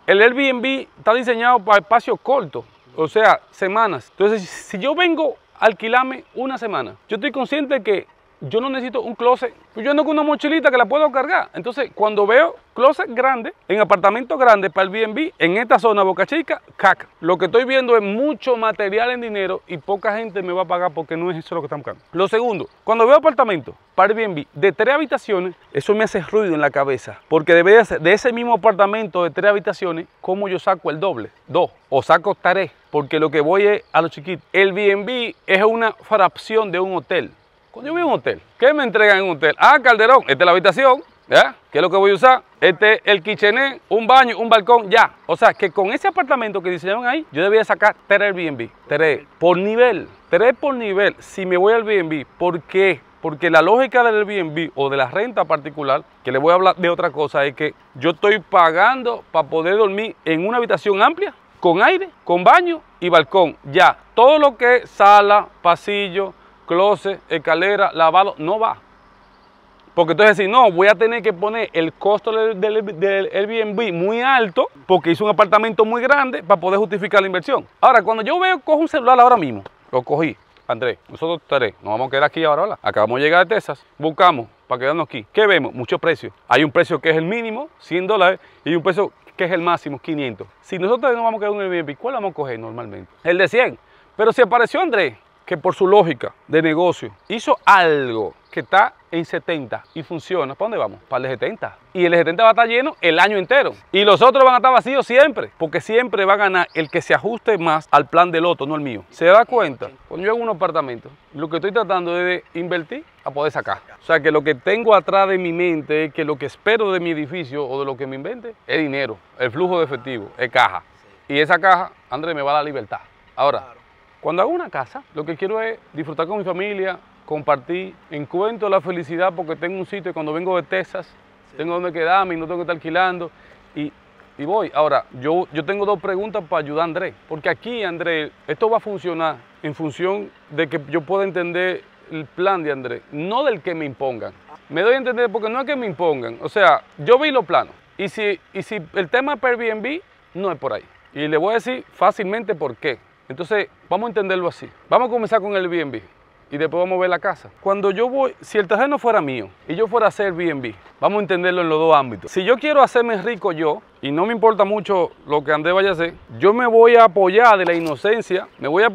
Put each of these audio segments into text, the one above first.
el Airbnb está diseñado para espacios cortos, o sea, semanas. Entonces, si yo vengo a alquilarme una semana, yo estoy consciente de que yo no necesito un closet, yo ando con una mochilita que la puedo cargar. Entonces, cuando veo closet grande, en apartamentos grandes para el Airbnb, en esta zona Boca Chica, caca. Lo que estoy viendo es mucho material en dinero y poca gente me va a pagar porque no es eso lo que están buscando. Lo segundo, cuando veo apartamentos para Airbnb de 3 habitaciones, eso me hace ruido en la cabeza, porque debería ser de ese mismo apartamento de 3 habitaciones, ¿cómo yo saco el doble? 2, o saco 3, porque lo que voy es a lo chiquito. El Airbnb es una fracción de un hotel. Cuando yo voy a un hotel, ¿qué me entregan en un hotel? Ah, Calderón, esta es la habitación, ¿ya? ¿Qué es lo que voy a usar? Este es el kitchenet, un baño, un balcón, ya. O sea, que con ese apartamento que diseñaron ahí, yo debía sacar 3 Airbnb, 3 por nivel, 3 por nivel, si me voy al Airbnb. ¿Por qué? Porque la lógica del Airbnb o de la renta particular, que le voy a hablar de otra cosa, es que yo estoy pagando para poder dormir en una habitación amplia, con aire, con baño y balcón, ya. Todo lo que es sala, pasillo, closet, escalera, lavado, no va. Porque entonces si no, voy a tener que poner el costo del Airbnb muy alto porque hice un apartamento muy grande para poder justificar la inversión. Ahora, cuando yo cojo un celular ahora mismo, lo cogí, Andrés, nosotros 3, nos vamos a quedar aquí ahora, ¿verdad? Acabamos de llegar de Texas, buscamos para quedarnos aquí. ¿Qué vemos? Muchos precios. Hay un precio que es el mínimo, $100, y un precio que es el máximo, 500. Si nosotros nos vamos a quedar en un Airbnb, ¿cuál vamos a coger normalmente? El de 100. Pero si apareció Andrés, que por su lógica de negocio hizo algo que está en 70 y funciona, ¿para dónde vamos? Para el de 70. Y el de 70 va a estar lleno el año entero. Y los otros van a estar vacíos siempre, porque siempre va a ganar el que se ajuste más al plan del otro, no el mío. ¿Se da cuenta? Cuando yo hago un apartamento, lo que estoy tratando es de invertir a poder sacar. O sea, que lo que tengo atrás de mi mente es que lo que espero de mi edificio o de lo que me invente es dinero, el flujo de efectivo, es caja. Y esa caja, Andrés, me va a dar libertad. Ahora, cuando hago una casa, lo que quiero es disfrutar con mi familia, compartir, encuentro la felicidad porque tengo un sitio y cuando vengo de Texas, tengo donde quedarme y no tengo que estar alquilando y voy. Ahora, yo tengo 2 preguntas para ayudar a Andrés, porque aquí, Andrés, esto va a funcionar en función de que yo pueda entender el plan de Andrés, no del que me impongan. Me doy a entender porque no es que me impongan, o sea, yo vi los planos y si el tema es Airbnb, no es por ahí. Y le voy a decir fácilmente por qué. Entonces, vamos a entenderlo así. Vamos a comenzar con el Airbnb y después vamos a ver la casa. Cuando yo voy, si el terreno fuera mío y yo fuera a hacer Airbnb, vamos a entenderlo en los 2 ámbitos. Si yo quiero hacerme rico yo, y no me importa mucho lo que Andrés vaya a hacer, yo me voy a apoyar de la inocencia,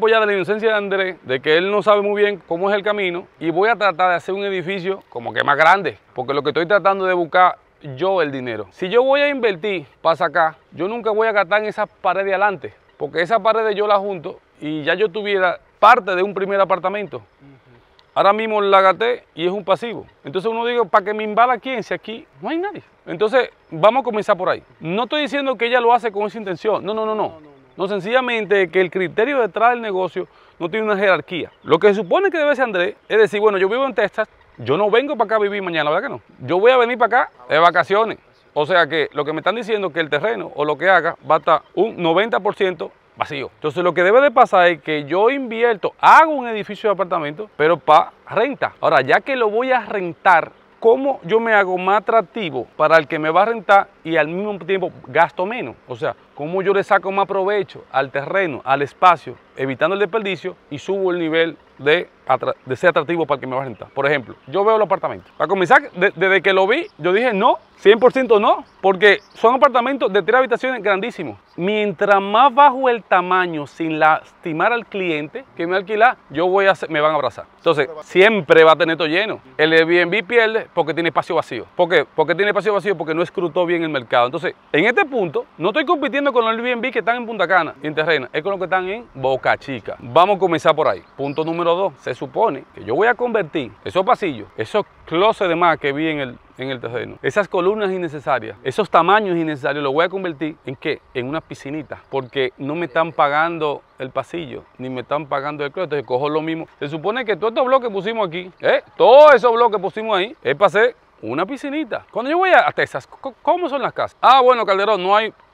de Andrés, de que él no sabe muy bien cómo es el camino, y voy a tratar de hacer un edificio como que más grande, porque lo que estoy tratando de buscar yo el dinero. Si yo voy a invertir para sacar, yo nunca voy a gastar en esa pared de adelante, porque esa pared yo la junto y ya yo tuviera parte de un primer apartamento. Ahora mismo la gasté y es un pasivo. Entonces uno dice, ¿para que me invada quién? Si aquí no hay nadie. Entonces vamos a comenzar por ahí. No estoy diciendo que ella lo hace con esa intención. No, sencillamente que el criterio detrás del negocio no tiene una jerarquía. Lo que se supone que debe ser Andrés es decir, bueno, yo vivo en Texas, yo no vengo para acá a vivir mañana, ¿verdad que no? Yo voy a venir para acá de vacaciones. O sea que lo que me están diciendo es que el terreno o lo que haga va a estar un 90% vacío. Entonces lo que debe de pasar es que yo invierto, hago un edificio de apartamento, pero para renta. Ahora, ya que lo voy a rentar, ¿cómo yo me hago más atractivo para el que me va a rentar y al mismo tiempo gasto menos? O sea, ¿cómo yo le saco más provecho al terreno, al espacio, evitando el desperdicio y subo el nivel de ser atractivo para el que me va a rentar? Por ejemplo, yo veo los apartamentos. Para comenzar, desde que lo vi, yo dije no, 100% no, porque son apartamentos de 3 habitaciones grandísimos. Mientras más bajo el tamaño, sin lastimar al cliente que me alquila, me van a abrazar. Entonces, siempre va a tener todo lleno. El Airbnb pierde porque tiene espacio vacío. ¿Por qué? Porque tiene espacio vacío porque no escrutó bien el mercado. Entonces, en este punto, no estoy compitiendo con los Airbnb que están en Punta Cana y en Terrena, es con los que están en Boca Chica. Vamos a comenzar por ahí. Punto número 2. Se supone que yo voy a convertir esos pasillos, esos closets de más que vi en el terreno, esas columnas innecesarias, esos tamaños innecesarios, los voy a convertir ¿en qué? En una piscinita, porque no me están pagando el pasillo, ni me están pagando el closet. Entonces cojo lo mismo. Se supone que todos estos bloques que pusimos aquí, todos esos bloques que pusimos ahí, es para hacer una piscinita. Cuando yo voy a Texas, ¿cómo son las casas? Ah, bueno, Calderón, no hay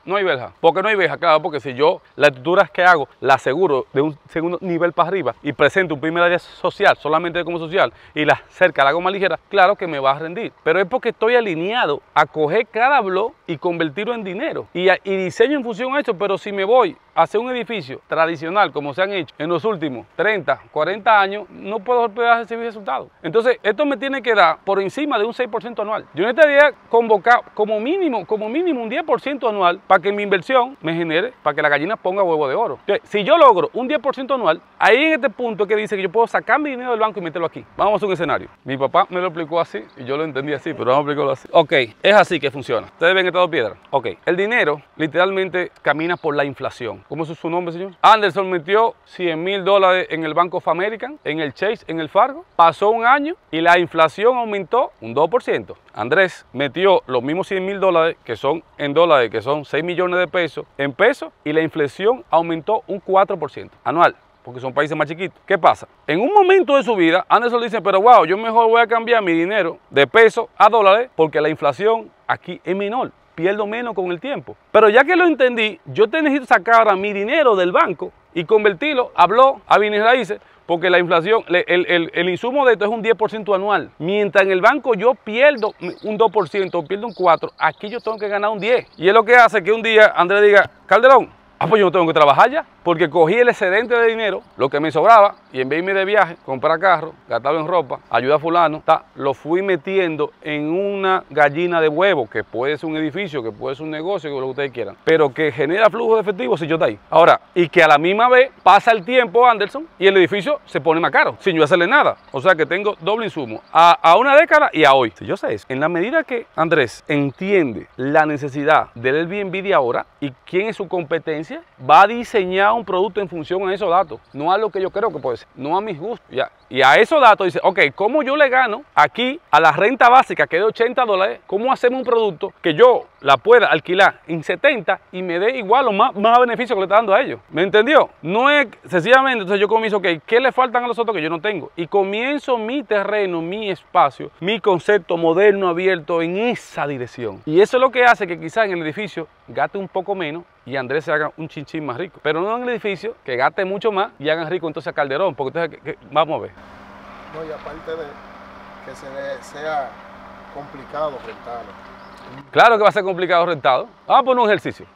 no hay verja. ¿Por qué no hay verja? Claro, porque si yo las estructuras que hago las aseguro de un segundo nivel para arriba y presento un primer área social, solamente como social, y la cerca la hago más ligera, claro que me va a rendir. Pero es porque estoy alineado a coger cada bloque y convertirlo en dinero. Y diseño en función a eso, pero si me voy a hacer un edificio tradicional, como se han hecho en los últimos 30, 40 años, no puedo recibir resultados. Entonces, esto me tiene que dar por encima de un 6% anual. Yo necesitaría convocar como mínimo un 10% anual para que mi inversión me genere, para que la gallina ponga huevo de oro. Entonces, si yo logro un 10% anual, ahí en este punto que dice que yo puedo sacar mi dinero del banco y meterlo aquí. Vamos a hacer un escenario. Mi papá me lo explicó así y yo lo entendí así, pero vamos a explicarlo así. Ok, es así que funciona. Ustedes ven estas dos piedras. Ok, el dinero literalmente camina por la inflación. ¿Cómo es su nombre, señor? Anderson metió $100,000 en el Bank of America, en el Chase, en el Fargo. Pasó un año y la inflación aumentó un 2%. Andrés metió los mismos $100,000 que son en dólares, que son 6 millones de pesos, en pesos, y la inflación aumentó un 4% anual, porque son países más chiquitos. ¿Qué pasa? En un momento de su vida, Anderson dice, pero wow, yo mejor voy a cambiar mi dinero de pesos a dólares porque la inflación aquí es menor. Pierdo menos con el tiempo. Pero ya que lo entendí, yo necesito sacar ahora mi dinero del banco y convertirlo a bienes raíces, porque la inflación, el insumo de esto es un 10% anual. Mientras en el banco yo pierdo un 2%, pierdo un 4%, aquí yo tengo que ganar un 10%. Y es lo que hace que un día Andrés diga, Calderón, pues yo no tengo que trabajar ya, porque cogí el excedente de dinero, lo que me sobraba, y en vez de irme de viaje, comprar carro, gastarlo en ropa, ayudar a fulano, lo fui metiendo en una gallina de huevo, que puede ser un edificio, que puede ser un negocio, que lo que ustedes quieran, pero que genera flujo de efectivo si yo está ahí. Ahora, y que a la misma vez pasa el tiempo, Anderson, y el edificio se pone más caro, sin yo hacerle nada. O sea que tengo doble insumo, a una década y a hoy. Si yo sé eso, en la medida que Andrés entiende la necesidad del Airbnb de ahora y quién es su competencia, va a diseñar un producto en función a esos datos, no a lo que yo creo que puede ser, no a mis gustos. Y a esos datos dice, ok, ¿cómo yo le gano aquí a la renta básica que es de $80? ¿Cómo hacemos un producto que yo la pueda alquilar en 70 y me dé igual o más beneficio que le está dando a ellos? ¿Me entendió? No es sencillamente, entonces yo comienzo, ok, ¿qué le faltan a los otros que yo no tengo? Y comienzo mi terreno, mi espacio, mi concepto moderno, abierto en esa dirección. Y eso es lo que hace que quizás en el edificio gaste un poco menos y Andrés se haga un chinchín más rico. Pero no en el edificio, que gaste mucho más y hagan rico entonces a Calderón, porque entonces, vamos a ver. No, y aparte de que sea complicado rentarlo. Claro que va a ser complicado rentarlo. Vamos a poner un ejercicio.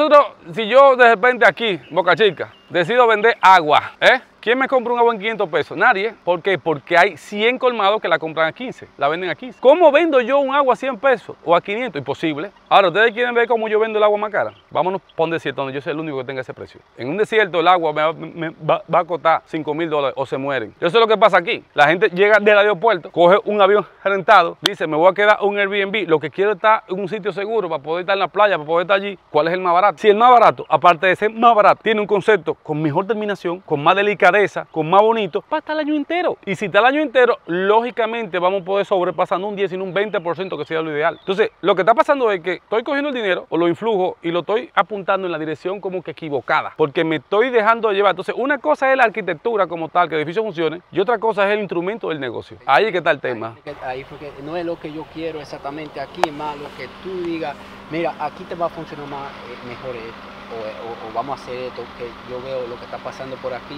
Si yo de repente aquí, Boca Chica, decido vender agua, ¿quién me compra un agua en 500 pesos? Nadie. ¿Por qué? Porque hay 100 colmados que la compran a 15, la venden a 15. ¿Cómo vendo yo un agua a 100 pesos o a 500? Imposible. Ahora, ¿ustedes quieren ver cómo yo vendo el agua más cara? Vámonos por un desierto donde yo soy el único que tenga ese precio. En un desierto el agua me va a costar $5,000 o se mueren. Yo sé lo que pasa aquí. La gente llega del aeropuerto, coge un avión rentado, dice, me voy a quedar un Airbnb. Lo que quiero es estar en un sitio seguro para poder estar en la playa, para poder estar allí. ¿Cuál es el más barato? Si el más barato, aparte de ser más barato, tiene un concepto con mejor terminación, con más delicadeza, con más bonito, va a estar el año entero. Y si está el año entero, lógicamente vamos a poder sobrepasar un 10 y un 20% que sea lo ideal. Entonces, lo que está pasando es que estoy cogiendo el dinero o lo influjo y lo estoy apuntando en la dirección como que equivocada, porque me estoy dejando llevar. Entonces, una cosa es la arquitectura como tal, que el edificio funcione, y otra cosa es el instrumento del negocio. Ahí es que está el tema. Ahí fue que no es lo que yo quiero exactamente aquí, es más lo que tú digas, mira, aquí te va a funcionar más, mejor esto, o vamos a hacer esto, que yo veo lo que está pasando por aquí.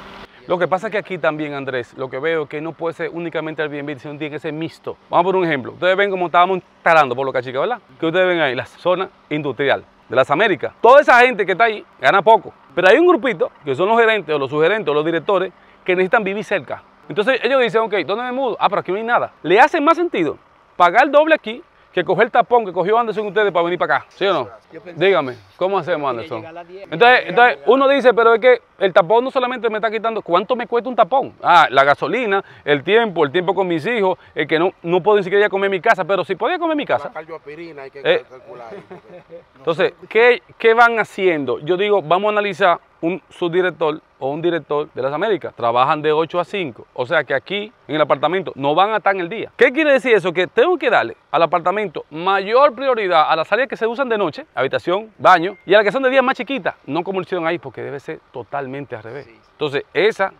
Lo que pasa es que aquí también, Andrés, lo que veo es que no puede ser únicamente Airbnb, sino tiene que ser mixto. Vamos por un ejemplo. Ustedes ven como estábamos instalando por Boca Chica, ¿verdad? Que ustedes ven ahí, la zona industrial de las Américas. Toda esa gente que está ahí gana poco. Pero hay un grupito, que son los gerentes o los subgerentes o los directores, que necesitan vivir cerca. Entonces ellos dicen, ok, ¿dónde me mudo? Pero aquí no hay nada. ¿Le hace más sentido pagar el doble aquí que coger el tapón que cogió Anderson ustedes para venir para acá? ¿Sí o no? Dígame, ¿cómo hacemos, Anderson? Entonces uno dice, pero es que el tapón no solamente me está quitando, ¿cuánto me cuesta un tapón? La gasolina, el tiempo con mis hijos, el que no puedo ni siquiera ir a comer en mi casa, pero si podía comer en mi casa. Hay que calcular. Entonces, ¿qué van haciendo? Yo digo, vamos a analizar un subdirector o un director de las Américas. Trabajan de 8 a 5. O sea que aquí, en el apartamento, no van a estar en el día. ¿Qué quiere decir eso? Que tengo que darle al apartamento mayor prioridad a las áreas que se usan de noche, habitación, baño, y a las que son de día más chiquitas, no como lo hicieron ahí, porque debe ser totalmente al revés. Entonces, esa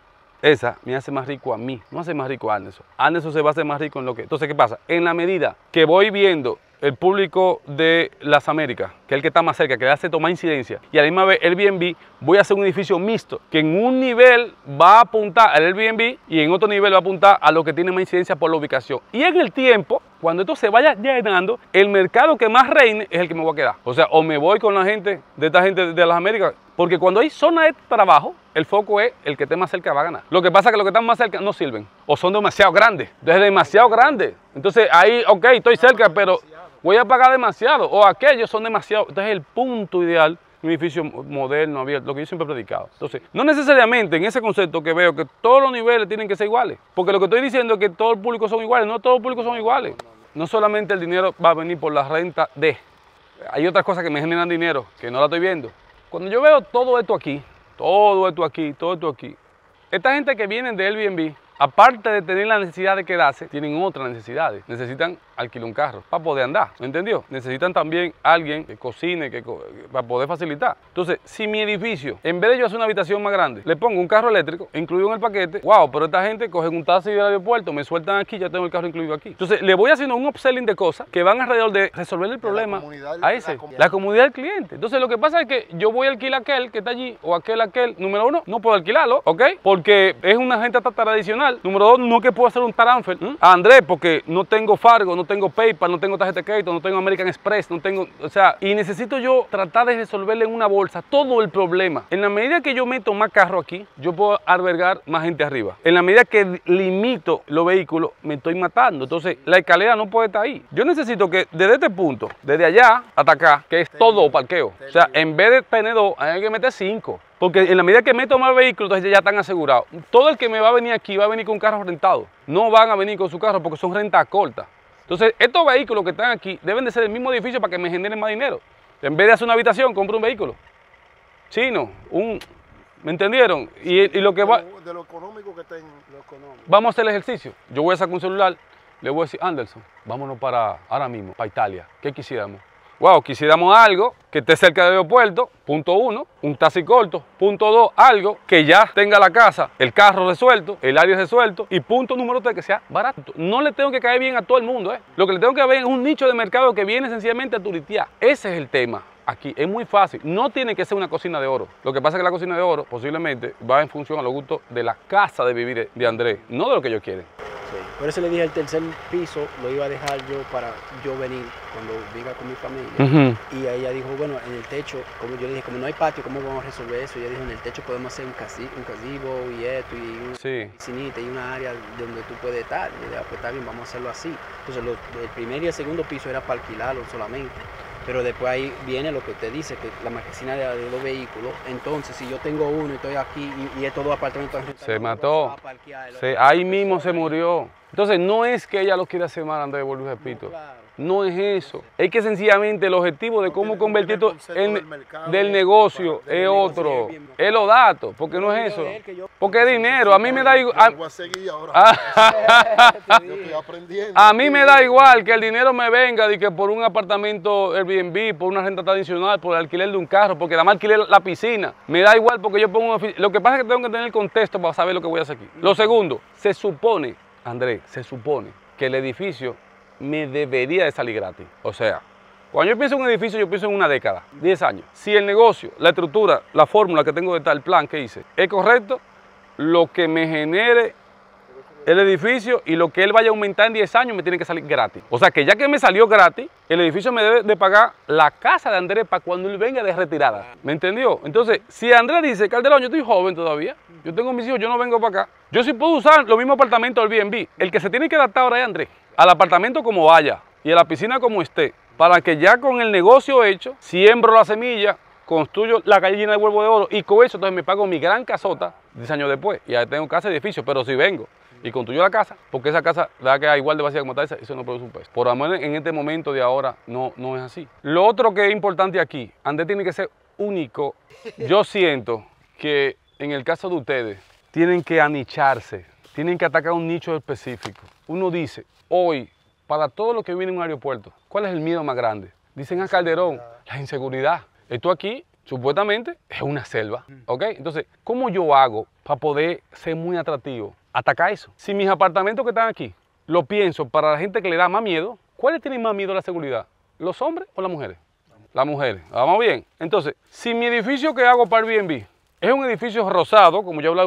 me hace más rico a mí, no hace más rico a Anderson. Anderson se va a hacer más rico en lo que... Entonces, ¿qué pasa? En la medida que voy viendo el público de las Américas, que es el que está más cerca, que le hace tomar incidencia, y a la misma vez Airbnb, voy a hacer un edificio mixto, que en un nivel va a apuntar al Airbnb y en otro nivel va a apuntar a lo que tiene más incidencia por la ubicación. Y en el tiempo, cuando esto se vaya llenando, el mercado que más reine es el que me voy a quedar. O sea, o me voy con la gente, de esta gente de las Américas, porque cuando hay zona de trabajo, el foco es el que esté más cerca va a ganar. Lo que pasa es que los que están más cerca no sirven, o son demasiado grandes. Entonces, demasiado grandes. Entonces, ahí, ok, estoy cerca, pero voy a pagar demasiado, o aquellos son demasiado. Entonces, el punto ideal, un edificio moderno, abierto, lo que yo siempre he predicado. Entonces, no necesariamente en ese concepto que veo que todos los niveles tienen que ser iguales, porque lo que estoy diciendo es que todo el público son iguales, no todos los públicos son iguales. No solamente el dinero va a venir por la renta de, hay otras cosas que me generan dinero, que no la estoy viendo. Cuando yo veo todo esto aquí, esta gente que viene de Airbnb, aparte de tener la necesidad de quedarse, tienen otras necesidades. Necesitan alquilar un carro para poder andar, ¿me entendió? Necesitan también alguien que cocine, para poder facilitar. Entonces, si mi edificio, en vez de yo hacer una habitación más grande, le pongo un carro eléctrico incluido en el paquete, wow, pero esta gente coge un taxi del aeropuerto, me sueltan aquí, ya tengo el carro incluido aquí. Entonces, le voy haciendo un upselling de cosas que van alrededor de resolver el problema a ese, la comunidad del cliente. Entonces, lo que pasa es que yo voy a alquilar aquel que está allí, o aquel, número uno, no puedo alquilarlo, ¿ok? Porque es una gente tradicional. Número dos, no que puedo hacer un transfer a Andrés porque no tengo Fargo, no tengo PayPal, no tengo tarjeta de crédito, no tengo American Express, no tengo, o sea, y necesito yo tratar de resolverle en una bolsa todo el problema. En la medida que yo meto más carro aquí, yo puedo albergar más gente arriba. En la medida que limito los vehículos, me estoy matando. Entonces, la escalera no puede estar ahí. Yo necesito que desde este punto, desde allá hasta acá, que es todo parqueo. O sea, en vez de tener 2, hay que meter 5. Porque en la medida que meto más vehículos, entonces ya están asegurados. Todo el que me va a venir aquí va a venir con carros rentados. No van a venir con su carro porque son rentas cortas. Entonces, estos vehículos que están aquí deben de ser del mismo edificio para que me generen más dinero. En vez de hacer una habitación, compro un vehículo chino, ¿me entendieron? Y lo que va... De lo económico que tengo. Vamos a hacer el ejercicio. Yo voy a sacar un celular, le voy a decir, Anderson, vámonos para ahora mismo, para Italia. ¿Qué quisiéramos? Wow, quisiéramos algo que esté cerca del aeropuerto, punto 1, un taxi corto, punto 2, algo que ya tenga la casa, el carro resuelto, el área resuelto, y punto número 3, que sea barato. No le tengo que caer bien a todo el mundo, Lo que le tengo que ver es un nicho de mercado que viene sencillamente a turistear. Ese es el tema. Aquí es muy fácil, no tiene que ser una cocina de oro. Lo que pasa es que la cocina de oro posiblemente va en función a los gustos de la casa de vivir de Andrés, no de lo que ellos quieren. Sí. Por eso le dije el tercer piso lo iba a dejar yo para yo venir cuando viva con mi familia. Y ella dijo, bueno, en el techo, como yo le dije, como no hay patio, ¿cómo vamos a resolver eso? Y ella dijo, en el techo podemos hacer un gazebo y esto, y una piscinita y una área donde tú puedes estar. Y ella, pues está bien, vamos a hacerlo así. Entonces el primer y el segundo piso era para alquilarlo solamente. Pero después ahí viene lo que usted dice, que la marquesina de los vehículos. Entonces, si yo tengo uno y estoy aquí y estos dos apartamentos... Se mató. Ahí mismo se murió. Entonces, no es que ella lo quiera hacer mal, Andrés, vuelvo y repito. No, claro. No es eso. Es que sencillamente el objetivo de cómo convertir esto del negocio es otro. Es los datos, porque no es eso. Porque es dinero. A mí me da igual. A mí me da igual que el dinero me venga de que por un apartamento Airbnb, por una renta tradicional, por el alquiler de un carro, porque además alquiler la piscina. Me da igual porque yo pongo lo que pasa es que tengo que tener el contexto para saber lo que voy a hacer aquí. Lo segundo, se supone, Andrés, se supone que el edificio me debería de salir gratis. O sea, cuando yo pienso en un edificio, yo pienso en una década, 10 años. Si el negocio, la estructura, la fórmula que tengo de tal, el plan que hice, es correcto, lo que me genere el edificio y lo que él vaya a aumentar en 10 años me tiene que salir gratis. O sea que ya que me salió gratis, el edificio me debe de pagar la casa de Andrés para cuando él venga de retirada. ¿Me entendió? Entonces, si Andrés dice, Calderón, yo estoy joven todavía, yo tengo mis hijos, yo no vengo para acá. Yo sí puedo usar los mismos apartamentos del Airbnb. El que se tiene que adaptar ahora es Andrés. Al apartamento como vaya y a la piscina como esté, para que ya con el negocio hecho, siembro la semilla, construyo la gallina de huevo de oro y con eso entonces me pago mi gran casota 10 años después. Y ya tengo casa y edificio, pero si vengo y construyo la casa, porque esa casa la que igual de vacía como está, eso no produce un peso. Por lo menos en este momento de ahora no es así. Lo otro que es importante aquí, Andrés tiene que ser único. Yo siento que en el caso de ustedes, tienen que anicharse, tienen que atacar un nicho específico. Uno dice, hoy, para todo lo que viene en un aeropuerto, ¿cuál es el miedo más grande? Dicen a Calderón, la inseguridad. Esto aquí, supuestamente, es una selva, ¿ok? Entonces, ¿cómo yo hago para poder ser muy atractivo? Atacar eso. Si mis apartamentos que están aquí, lo pienso para la gente que le da más miedo, ¿cuáles tienen más miedo a la seguridad? ¿Los hombres o las mujeres? Las mujeres. ¿Vamos bien? Entonces, si mi edificio que hago para Airbnb es un edificio rosado, como yo he hablado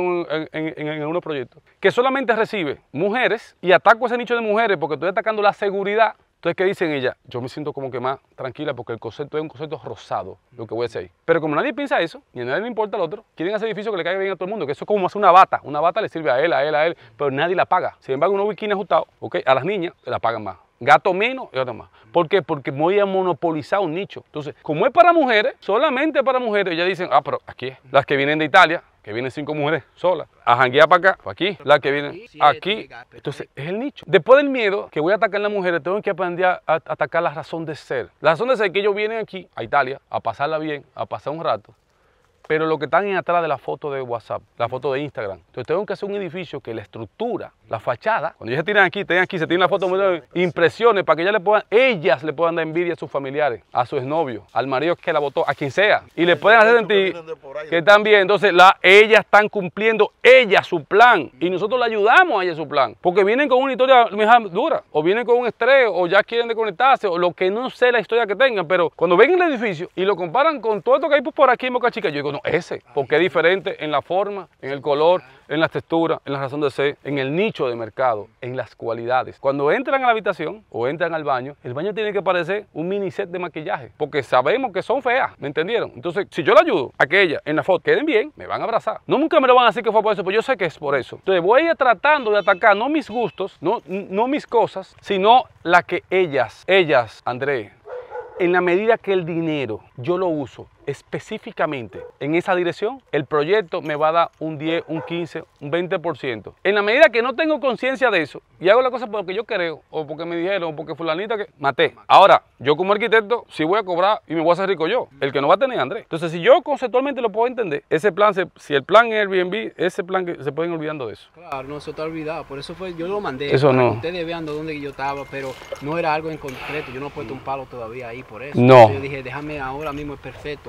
en unos proyectos, que solamente recibe mujeres y ataco ese nicho de mujeres porque estoy atacando la seguridad. Entonces, ¿qué dicen ellas? Yo me siento como que más tranquila porque el concepto es un concepto rosado, lo que voy a decir ahí. Pero como nadie piensa eso, ni a nadie le importa al otro, quieren hacer edificio que le caiga bien a todo el mundo, que eso es como hacer una bata. Una bata le sirve a él, pero nadie la paga. Sin embargo, unos bikinis ajustados, ¿ok? A las niñas la pagan más. Gato menos y gato más. ¿Por qué? Porque voy a monopolizar un nicho. Entonces, como es para mujeres, solamente para mujeres, ellas dicen, pero aquí es. Las que vienen de Italia, que vienen 5 mujeres solas, a janguear para acá, aquí, las que vienen aquí. Entonces, es el nicho. Después del miedo que voy a atacar a las mujeres, tengo que aprender a atacar la razón de ser. La razón de ser es que ellos vienen aquí, a Italia, a pasarla bien, a pasar un rato. Pero lo que están en atrás de la foto de WhatsApp, la foto de Instagram. Entonces tengo que hacer un edificio que la estructura, la fachada, cuando ellos se tiran aquí, se tiran la foto, impresiones para que ellas le puedan dar envidia a sus familiares, a su exnovio, al marido que la votó, a quien sea. Y le pueden hacer sentir que están bien. Entonces ellas están cumpliendo su plan y nosotros le ayudamos a ella su plan. Porque vienen con una historia dura, o vienen con un estrés, o ya quieren desconectarse, o lo que no sé la historia que tengan. Pero cuando ven el edificio y lo comparan con todo esto que hay por aquí en Boca Chica, yo digo, no, ese, porque es diferente en la forma, en el color, en la textura, en la razón de ser, en el nicho de mercado, en las cualidades. Cuando entran a la habitación o entran al baño, el baño tiene que parecer un mini set de maquillaje, porque sabemos que son feas, ¿me entendieron? Entonces, si yo le ayudo a que ellas en la foto queden bien, me van a abrazar. No nunca me lo van a decir que fue por eso, pero yo sé que es por eso. Entonces voy a ir tratando de atacar no mis gustos, no mis cosas, sino la que ellas, André, en la medida que el dinero yo lo uso específicamente en esa dirección, el proyecto me va a dar un 10, un 15, un 20%. En la medida que no tengo conciencia de eso y hago la cosa porque yo creo, o porque me dijeron, o porque fulanita que maté. Ahora, yo como arquitecto sí voy a cobrar y me voy a hacer rico yo. El que no va a tener Andrés. Entonces, si yo conceptualmente lo puedo entender, ese plan, si el plan es Airbnb, ese plan que se pueden olvidando de eso. Claro, no se está olvidado. Por eso yo lo mandé. Eso para no. que ustedes vean de dónde yo estaba, pero no era algo en concreto. Yo no he puesto un palo todavía ahí por eso. No. Entonces yo dije, déjame ahora mismo, es perfecto.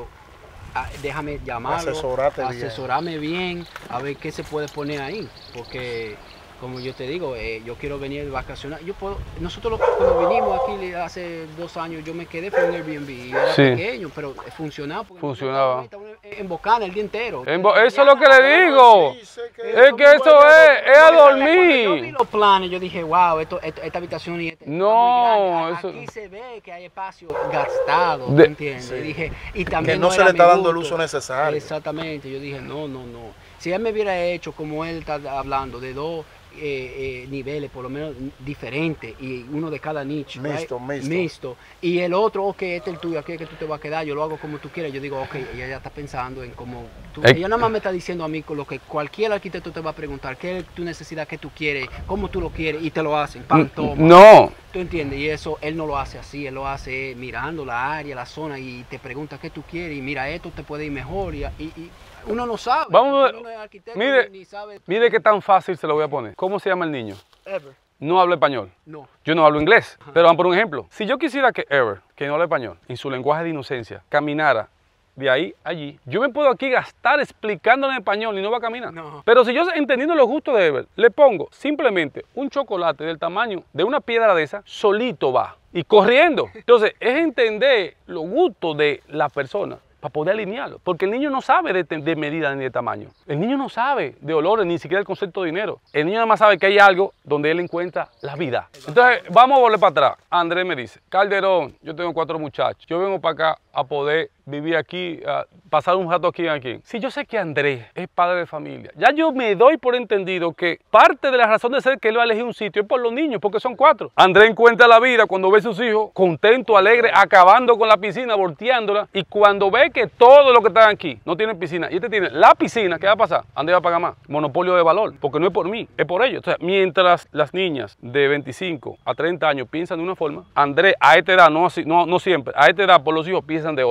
Déjame llamarlo, asesorarme bien, a ver qué se puede poner ahí, porque como yo te digo, yo quiero venir de vacacionar. Nosotros cuando vinimos aquí hace 2 años, yo me quedé por un Airbnb y era pequeño, pero funcionaba. Funcionaba. En Bocana el día entero. Eso es lo que le digo. Es que eso es a dormir. Yo vi los planes, yo dije, wow, esta habitación y no, eso... Aquí se ve que hay espacio gastado, ¿me entiendes? Sí. Dije, y también que no se le está dando el uso necesario. Exactamente, yo dije, no. Si él me hubiera hecho como él está hablando, de 2 niveles por lo menos diferentes y uno de cada nicho, mixto, y el otro, ok, este es el tuyo, aquí es que tú te vas a quedar, yo lo hago como tú quieras. Yo digo, ok, ella ya está pensando en cómo ella nada más me está diciendo a mí con lo que cualquier arquitecto te va a preguntar, qué es tu necesidad, qué tú quieres, cómo tú lo quieres, y te lo hacen, toma. No. ¿Tú entiendes? Y eso él no lo hace así, él lo hace mirando la área, la zona, y te pregunta qué tú quieres, y mira, esto te puede ir mejor, y uno no sabe. Vamos a ver. Uno es arquitecto, ni sabe. Mire qué tan fácil se lo voy a poner. ¿Cómo se llama el niño? Ever. No habla español. No. Yo no hablo inglés. Pero vamos por un ejemplo. Si yo quisiera que Ever, que no habla español, en su lenguaje de inocencia, caminara de ahí a allí, yo me puedo aquí gastar explicándole en español y no va a caminar. No. Pero si yo, entendiendo los gustos de Ever, le pongo simplemente un chocolate del tamaño de una piedra de esa, solito va. Y corriendo. Entonces, es entender los gustos de la persona para poder alinearlo. Porque el niño no sabe de medida ni de tamaño. El niño no sabe de olores, ni siquiera el concepto de dinero. El niño nada más sabe que hay algo donde él encuentra la vida. Entonces, vamos a volver para atrás. Andrés me dice, Calderón, yo tengo 4 muchachos. Yo vengo para acá a poder vivir aquí, pasar un rato aquí. Si yo sé que Andrés es padre de familia, ya yo me doy por entendido que parte de la razón de ser que él va a elegir un sitio es por los niños, porque son 4. Andrés encuentra la vida cuando ve a sus hijos contento, alegre, acabando con la piscina, volteándola, y cuando ve que todos los que están aquí no tienen piscina y este tiene la piscina, ¿qué va a pasar? Andrés va a pagar más. Monopolio de valor, porque no es por mí, es por ellos. O sea, mientras las niñas de 25 a 30 años piensan de una forma, Andrés a esta edad, no siempre, a esta edad por los hijos piensan de otra. Entonces,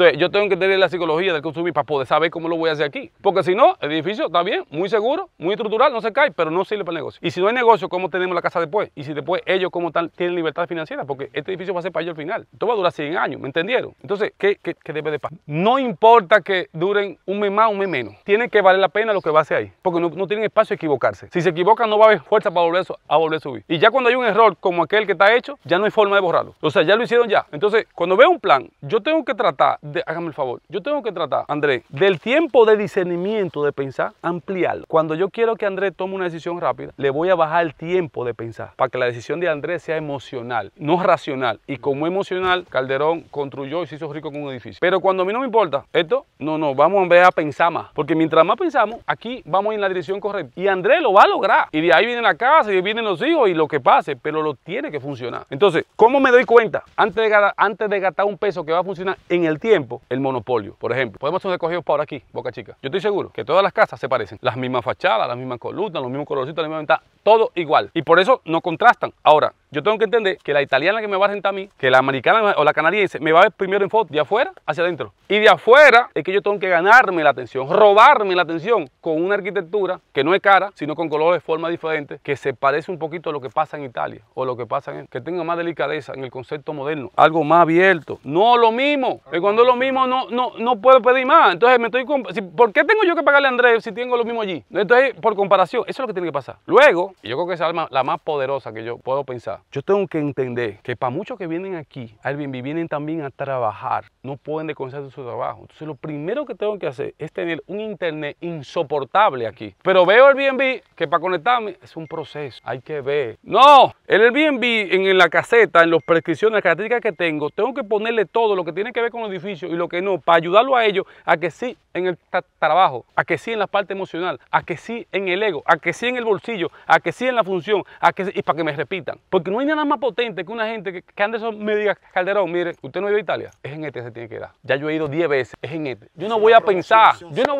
Entonces, yo tengo que tener la psicología del consumidor para poder saber cómo lo voy a hacer aquí. Porque si no, el edificio está bien, muy seguro, muy estructural, no se cae, pero no sirve para el negocio. Y si no hay negocio, ¿cómo tenemos la casa después? Y si después ellos como tal tienen libertad financiera, porque este edificio va a ser para ellos al final. Esto va a durar 100 años, ¿me entendieron? Entonces, ¿qué debe de pasar? No importa que duren un mes más, un mes menos. Tiene que valer la pena lo que va a hacer ahí, porque no tienen espacio a equivocarse. Si se equivocan, no va a haber fuerza para volver a subir. Y ya cuando hay un error como aquel que está hecho, ya no hay forma de borrarlo. O sea, ya lo hicieron ya. Entonces, cuando veo un plan, yo tengo que tratar, hágame el favor, yo tengo que tratar, Andrés, del tiempo de discernimiento de pensar, ampliarlo. Cuando yo quiero que Andrés tome una decisión rápida, le voy a bajar el tiempo de pensar, para que la decisión de Andrés sea emocional, no racional. Y como emocional, Calderón construyó y se hizo rico con un edificio. Pero cuando a mí no me importa esto, no, vamos a ver a pensar más. Porque mientras más pensamos, aquí vamos en la dirección correcta. Y Andrés lo va a lograr. Y de ahí viene la casa, y vienen los hijos y lo que pase, pero lo tiene que funcionar. Entonces, ¿cómo me doy cuenta? Antes de gastar un peso que va a funcionar en el tiempo, el monopolio. Por ejemplo, podemos hacer un recogido por aquí, Boca Chica. Yo estoy seguro que todas las casas se parecen. Las mismas fachadas, las mismas columnas, los mismos colorcitos, la misma ventana, todo igual. Y por eso no contrastan. Ahora, yo tengo que entender que la italiana que me va a rentar a mí, que la americana o la canadiense me va a ver primero en foto, de afuera hacia adentro. Y de afuera es que yo tengo que ganarme la atención, robarme la atención con una arquitectura que no es cara, sino con colores, formas diferentes, que se parece un poquito a lo que pasa en Italia o lo que pasa que tenga más delicadeza en el concepto moderno, algo más abierto. No lo mismo, que cuando es lo mismo no puedo pedir más. Entonces ¿por qué tengo yo que pagarle a Andrés si tengo lo mismo allí? Entonces, por comparación, eso es lo que tiene que pasar. Luego, y yo creo que esa es la más poderosa que yo puedo pensar, yo tengo que entender que para muchos que vienen aquí, Airbnb, vienen también a trabajar, no pueden desconocer de su trabajo. Entonces, lo primero que tengo que hacer es tener un internet insoportable aquí. Pero veo Airbnb que para conectarme es un proceso, hay que ver. No, el Airbnb en la caseta, en las prescripciones, las características que tengo que ponerle todo lo que tiene que ver con el edificio y lo que no, para ayudarlo a ellos a que sí en el trabajo, a que sí en la parte emocional, a que sí en el ego, a que sí en el bolsillo, a que sí en la función, y para que me repitan. Porque no hay nada más potente que una gente que Anderson me diga, Calderón, mire, usted no ha ido a Italia, es en este que se tiene que dar. Ya yo he ido 10 veces, es en este. Yo no voy a pensar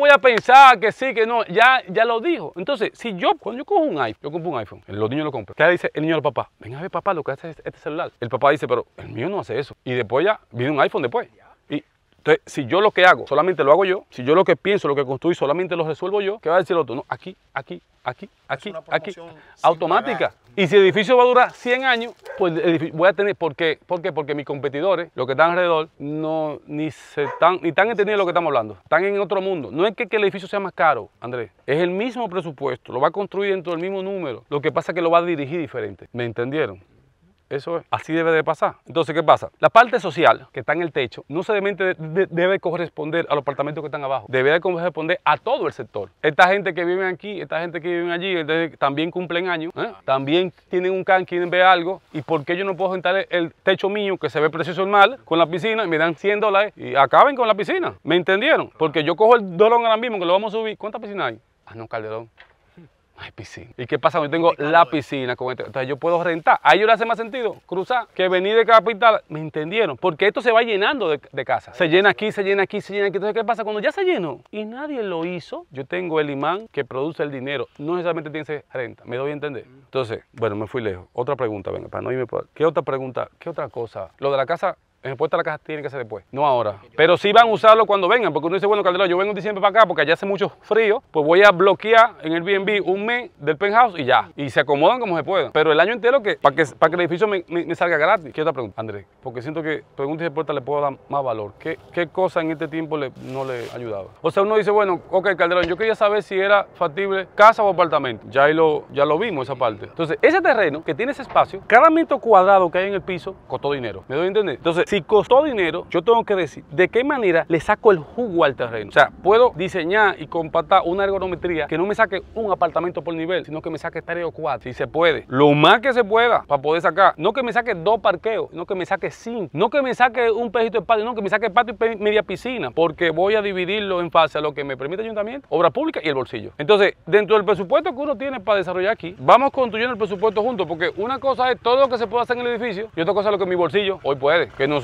que sí, que no, ya lo dijo. Entonces, cuando yo cojo un iPhone, yo compro un iPhone, los niños lo compran. ¿Qué dice el niño al papá? Ven a ver, papá, lo que hace este celular. El papá dice, pero el mío no hace eso. Y después ya viene un iPhone después. Entonces, si yo lo que hago, solamente lo hago yo, si yo lo que pienso, lo que construyo, solamente lo resuelvo yo, ¿qué va a decir el otro? No, aquí, automática. Y si el edificio va a durar 100 años, pues voy a tener, ¿por qué? Porque mis competidores, los que están alrededor, ni están entendiendo lo que estamos hablando. Están en otro mundo. No es que el edificio sea más caro, Andrés. Es el mismo presupuesto, lo va a construir dentro del mismo número. Lo que pasa es que lo va a dirigir diferente. ¿Me entendieron? Eso es, así debe de pasar. Entonces, ¿qué pasa? La parte social que está en el techo no solamente debe corresponder a los apartamentos que están abajo, debe corresponder a todo el sector. Esta gente que vive aquí, esta gente que vive allí, también cumplen años, también tienen un can, quieren ver algo. ¿Y por qué yo no puedo rentar el techo mío, que se ve precioso el mal, con la piscina, y me dan $100 y acaben con la piscina? ¿Me entendieron? Porque yo cojo el dolón ahora mismo, que lo vamos a subir. ¿Cuántas piscinas hay? No, Calderón. Hay piscina. ¿Y qué pasa? Yo tengo la piscina con esto. Entonces yo puedo rentar. A ellos le hace más sentido cruzar que venir de capital. ¿Me entendieron? Porque esto se va llenando de casas. Se llena aquí, se llena aquí, se llena aquí. Entonces, ¿qué pasa? Cuando ya se llenó y nadie lo hizo, yo tengo el imán que produce el dinero. No necesariamente tiene que ser renta. ¿Me doy a entender? Entonces, bueno, me fui lejos. Otra pregunta, venga, para no irme por... ¿Qué otra pregunta? ¿Qué otra cosa? Lo de la casa... El impuesto a la casa tiene que ser después, no ahora. Pero sí van a usarlo cuando vengan, porque uno dice, bueno, Calderón, yo vengo en diciembre para acá porque allá hace mucho frío, pues voy a bloquear en el Airbnb un mes del penthouse y ya. Y se acomodan como se puedan. Pero el año entero para que el edificio me salga gratis. ¿Qué otra pregunta, Andrés? Porque siento que preguntas y respuestas le puedo dar más valor. ¿Qué cosa en este tiempo no le ayudaba? O sea, uno dice, bueno, ok, Calderón, yo quería saber si era factible casa o apartamento. Ya lo vimos esa parte. Entonces, ese terreno que tiene ese espacio, cada metro cuadrado que hay en el piso, costó dinero. ¿Me doy a entender? Entonces, si costó dinero, yo tengo que decir de qué manera le saco el jugo al terreno. O sea, puedo diseñar y compactar una ergonometría que no me saque un apartamento por nivel, sino que me saque 3 o 4, si se puede. Lo más que se pueda para poder sacar. No que me saque 2 parqueos, no que me saque 5, no que me saque un pedacito de patio, no que me saque patio y media piscina, porque voy a dividirlo en fase a lo que me permite el ayuntamiento, obra pública y el bolsillo. Entonces, dentro del presupuesto que uno tiene para desarrollar aquí, vamos construyendo el presupuesto juntos, porque una cosa es todo lo que se puede hacer en el edificio y otra cosa es lo que mi bolsillo hoy puede. Que no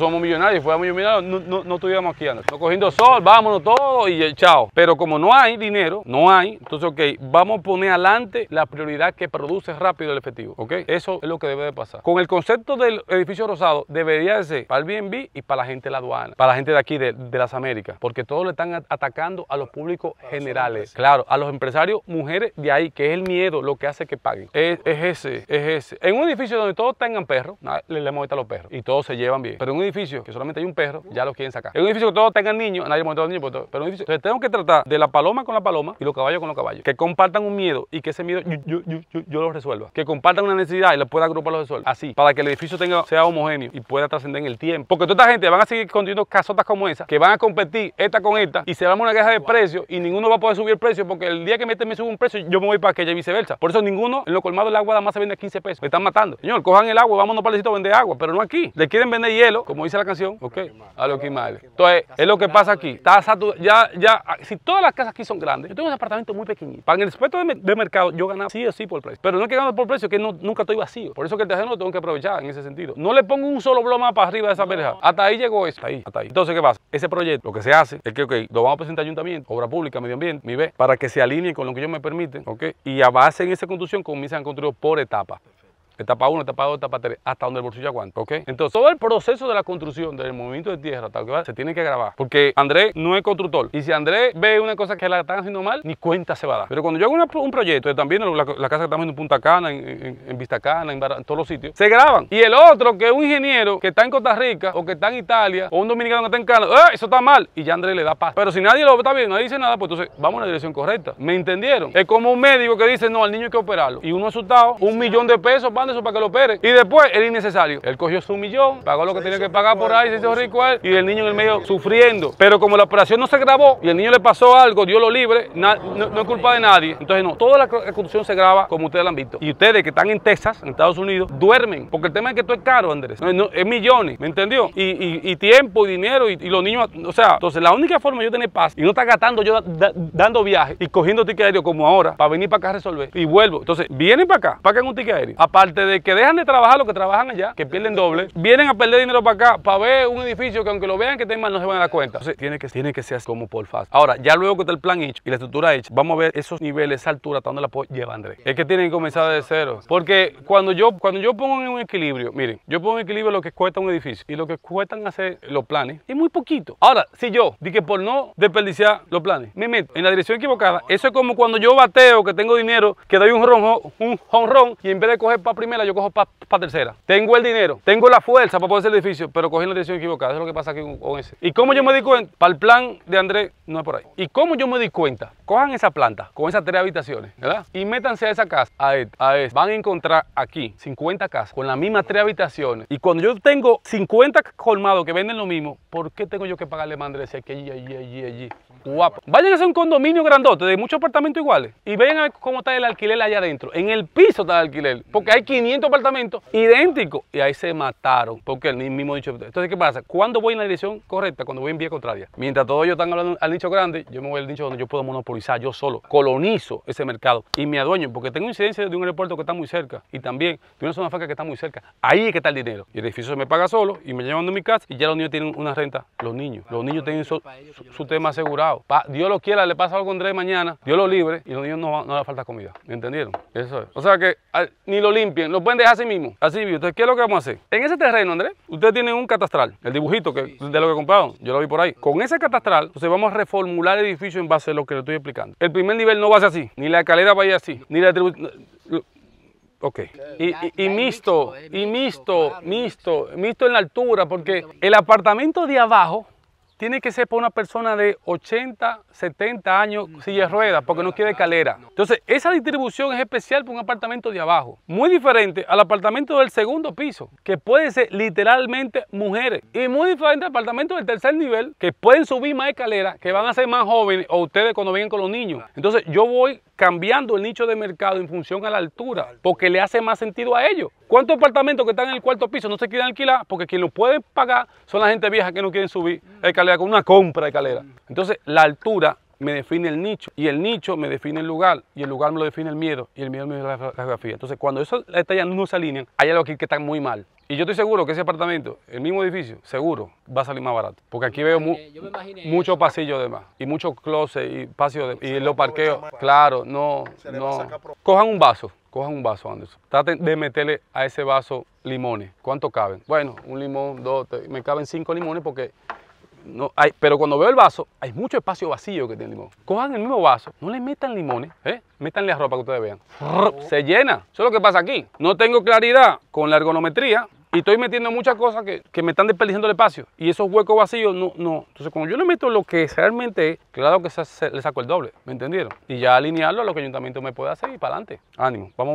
somos millonarios, si fuéramos millonarios, no estuviéramos aquí, no cogiendo sol, vámonos todos y chao. Pero como no hay dinero, entonces, ok, vamos a poner adelante la prioridad que produce rápido el efectivo, ok. Eso es lo que debe de pasar. Con el concepto del edificio rosado, debería de ser para el Airbnb y para la gente de la aduana, para la gente de aquí, de las Américas, porque todos le están atacando a los públicos generales. Claro, a los empresarios, mujeres de ahí, que es el miedo lo que hace que paguen. Es ese. En un edificio donde todos tengan perros, le molesta a los perros y todos se llevan bien. Pero en un edificio que solamente hay un perro, ya lo quieren sacar. En un edificio que todos tengan niños, nadie molesta a los niños, pero en un edificio, entonces tengo que tratar de la paloma con la paloma y los caballos con los caballos. Que compartan un miedo y que ese miedo yo lo resuelva. Que compartan una necesidad y lo pueda agrupar, los resuelva. Así, para que el edificio sea homogéneo y pueda trascender en el tiempo. Porque toda esta gente van a seguir construyendo casotas como esa, que van a competir esta con esta y se va a una guerra de precios y ninguno va a poder subir el precio porque el día que me sube un precio, yo me voy para aquella y viceversa. Por eso ninguno, en los colmados el agua nada más se vende a 15 pesos. Me están matando. Señor, cojan el agua, vámonos para el sitio a vender agua, pero no aquí. Le quieren vender hielo, como dice la canción, ok, a lo que mal. Entonces, es lo que pasa aquí. Está saturado, si todas las casas aquí son grandes, yo tengo un apartamento muy pequeñito. Para el aspecto de mercado, yo ganaba sí o sí por el precio. Pero no es que gano por el precio, que nunca estoy vacío. Por eso que el terreno lo tengo que aprovechar en ese sentido. No le pongo un solo blog más para arriba de esa verja. Hasta ahí llegó eso. Hasta ahí. Entonces, ¿qué pasa? Ese proyecto, lo que se hace es que, ok, lo vamos a presentar al ayuntamiento, obra pública, medio ambiente, MIBE, para que se alineen con lo que ellos me permiten, ok, y a base en esa construcción comienzan a construir por etapas. Etapa 1, etapa 2, etapa 3, hasta donde el bolsillo aguanta, ¿ok? Entonces, todo el proceso de la construcción, del movimiento de tierra, tal que va, se tiene que grabar. Porque Andrés no es constructor. Y si Andrés ve una cosa que la están haciendo mal, ni cuenta se va a dar. Pero cuando yo hago un proyecto, también la casa que estamos viendo en Punta Cana, en Vista Cana, en todos los sitios, se graban. Y el otro, que es un ingeniero que está en Costa Rica, o que está en Italia, o un dominicano que está en Canadá, eso está mal. Y ya Andrés le da paz. Pero si nadie lo está bien, nadie dice nada, pues entonces vamos en la dirección correcta. ¿Me entendieron? Es como un médico que dice, no, al niño hay que operarlo. Y uno asustado, $1.000.000 van de eso para que lo opere. Y después, el innecesario. Él cogió su $1.000.000, pagó lo que tenía que pagar por ahí, se hizo rico él, y el niño en el medio sufriendo. Pero como la operación no se grabó y el niño le pasó algo, Dios lo libre, no es culpa de nadie. Entonces, no, toda la construcción se graba como ustedes la han visto. Y ustedes que están en Texas, en Estados Unidos, duermen. Porque el tema es que esto es caro, Andrés. Es millones, ¿me entendió? Y tiempo, y dinero, y los niños, o sea, entonces la única forma de yo tener paz y no estar gastando yo dando viajes y cogiendo ticket aéreo como ahora, para venir para acá a resolver. Y vuelvo. Entonces, vienen para acá, pagan un ticket aéreo. Aparte de que dejan de trabajar lo que trabajan allá, que pierden doble, vienen a perder dinero para acá, para ver un edificio que aunque lo vean que estén mal, no se van a dar cuenta. Entonces, tiene que ser así como por fácil. Ahora, ya luego que está el plan hecho y la estructura hecha, vamos a ver esos niveles, esa altura, hasta dónde la puedo llevar, Andrés. Es que tienen que comenzar de cero. Porque cuando yo pongo en un equilibrio, miren, yo pongo en equilibrio lo que cuesta un edificio y lo que cuestan hacer los planes, es muy poquito. Ahora, si yo, dije por no desperdiciar los planes, me meto en la dirección equivocada, eso es como cuando yo bateo, que tengo dinero, que doy un jonrón y en vez de coger para primera, yo cojo para tercera. Tengo el dinero, tengo la fuerza para poder hacer el edificio, pero cogí en la dirección equivocada. Eso es lo que pasa aquí con ese. ¿Y cómo yo me di cuenta? Para el plan de Andrés, no es por ahí. ¿Y cómo yo me di cuenta? Cojan esa planta con esas 3 habitaciones, ¿verdad? Y métanse a esa casa, a esta. Van a encontrar aquí 50 casas con las mismas 3 habitaciones. Y cuando yo tengo 50 colmados que venden lo mismo, ¿por qué tengo yo que pagarle más, Andrés? Si aquí, allí? Guapo. Vayan a hacer un condominio grandote de muchos apartamentos iguales y vayan a ver cómo está el alquiler allá adentro. En el piso está el alquiler, porque hay 500 apartamentos idénticos y ahí se mataron, porque el mismo nicho. Entonces, ¿qué pasa? Cuando voy en la dirección correcta, cuando voy en vía contraria, mientras todos ellos están hablando al nicho grande, yo me voy al nicho donde yo puedo monopolizar yo solo, colonizo ese mercado y me adueño, porque tengo incidencia de un aeropuerto que está muy cerca y también de una zona franca que está muy cerca. Ahí es que está el dinero. Y el edificio se me paga solo y me llevan de mi casa y ya los niños tienen una renta. Los niños tienen su tema asegurado. Dios lo quiera, le pasa algo a Andrés mañana, Dios lo libre y los niños no le falta comida. ¿Me entendieron? Eso es. O sea que ni lo limpien, lo pueden dejar así mismo. Así mismo. Entonces, ¿qué es lo que vamos a hacer? En ese terreno, Andrés, ustedes tienen un catastral, el dibujito de lo que compraron, yo lo vi por ahí. Con ese catastral, entonces vamos a reformular el edificio en base a lo que le estoy explicando. El primer nivel no va a ser así, ni la escalera va a ir así, ni la distribución. Ok. Y mixto en la altura, porque el apartamento de abajo tiene que ser para una persona de 80, 70 años, silla de ruedas, porque no quiere escalera. Entonces, esa distribución es especial para un apartamento de abajo. Muy diferente al apartamento del segundo piso, que puede ser literalmente mujeres. Y muy diferente al apartamento del tercer nivel, que pueden subir más escaleras, que van a ser más jóvenes, o ustedes cuando vengan con los niños. Entonces, yo voy cambiando el nicho de mercado en función a la altura, porque le hace más sentido a ellos. ¿Cuántos apartamentos que están en el cuarto piso no se quieren alquilar? Porque quien lo puede pagar son la gente vieja que no quieren subir escalera con una compra de escalera. Entonces, la altura me define el nicho, y el nicho me define el lugar, y el lugar me lo define el miedo, y el miedo me define la geografía. Entonces, cuando esas estrellas no se alinean, hay algo aquí que está muy mal. Y yo estoy seguro que ese apartamento, el mismo edificio, seguro va a salir más barato. Porque aquí veo muchos pasillos de más, y muchos closets, y espacios, y los parqueos. Claro, no. Cojan un vaso, Anderson. Traten de meterle a ese vaso limones. ¿Cuánto caben? Bueno, un limón, 2, 3, me caben 5 limones porque no hay, pero cuando veo el vaso, hay mucho espacio vacío que tiene limón. Cojan el mismo vaso, no le metan limones, métanle a ropa que ustedes vean. Se llena. Eso es lo que pasa aquí. No tengo claridad con la ergonometría y estoy metiendo muchas cosas que me están desperdiciando el espacio. Y esos huecos vacíos, no. Entonces, cuando yo le meto lo que realmente es, claro que le saco el doble. ¿Me entendieron? Y ya alinearlo a lo que el ayuntamiento me puede hacer y para adelante. Ánimo. Vamos.